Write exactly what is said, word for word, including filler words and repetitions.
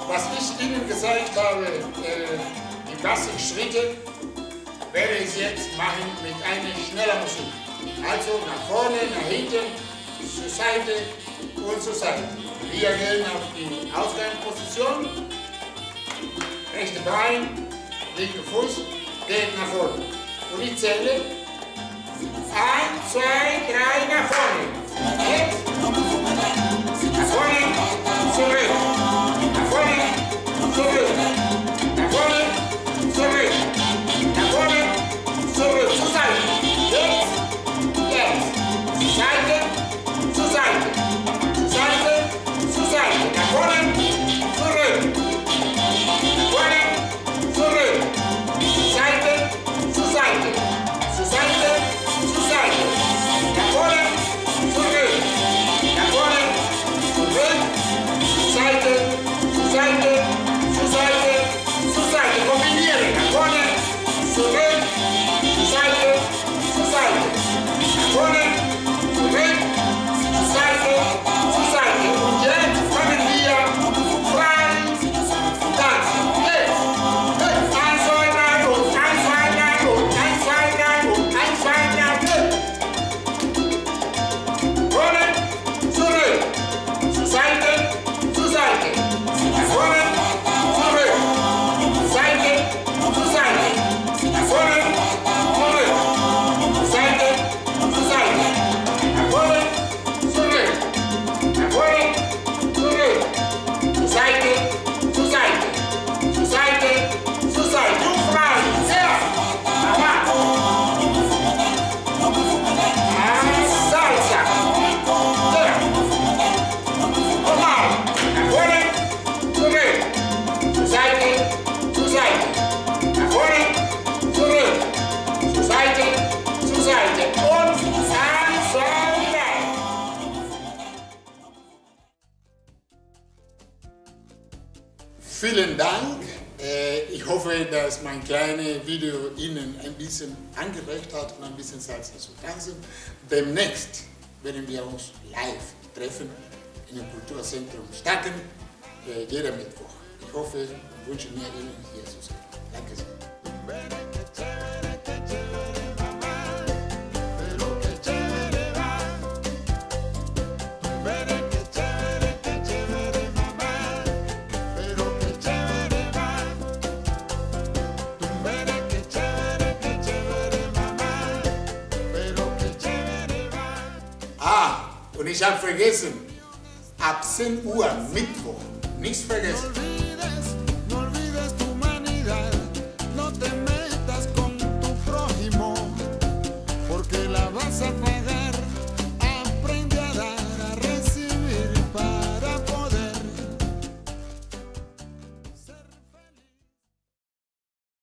Was ich Ihnen gezeigt habe, äh, die zwanzig Schritte, werde ich jetzt machen mit einer schnellen Musik. Also nach vorne, nach hinten, zur Seite und zur Seite. Wir gehen auf die Ausgangsposition. Rechte Bein, linker Fuß, geht nach vorne. Und ich zähle. eins, zwei, drei, nach vorne. Jetzt. Nach vorne, zurück. Nach vorne, zurück. Nach vorne, zurück. Nach vorne, zurück. Zur Seite. Jetzt. Jetzt. Zur Seite, zur Seite. Zur Seite, zur Seite. Nach vorne, zurück. Nach vorne, zurück. Zur Seite, zur Seite. Zur Seite, zur Seite. Nach vorne, zurück. Nach vorne, zurück. Zur Seite, zur Seite, zur Seite, zur Seite. Kombinieren. Nach vorne, zurück. Zur Seite, zur Seite. Nach vorne, zurück. Zur Seite, zur Seite. Und jetzt können wir frei tanzen. Jetzt. eins, zwei, drei und eins, zwei, drei und eins, zwei, drei und eins, zwei, drei. Vorne, zurück. Zur Seite, zur Seite. Nach vorne, zurück. Zur Seite, zur Seite. Nach vorne, zurück. Zur Seite, zur Seite. Nach vorne, zurück. Nach vorne, zurück. Zur Seite, zur Seite. Zur Seite, zur Seite. Und frei. Ja. Aha. Ah, Salsa. Ja. Nochmal. Nach vorne, zurück. Zur Seite, zur Seite. Nach vorne, zurück. Zur Seite, zur Seite. Und eins, zwei, drei. Vielen Dank. Äh, Ich hoffe, dass mein kleines Video Ihnen ein bisschen angeregt hat und ein bisschen Salsa zu tanzen. Demnächst werden wir uns live treffen in dem Kulturzentrum Stacken, äh, jeder Mittwoch. Ich hoffe und wünsche mir Ihnen hier zu sein. Danke sehr. Ah, und ich habe vergessen, ab zehn Uhr Mittwoch, nichts vergessen.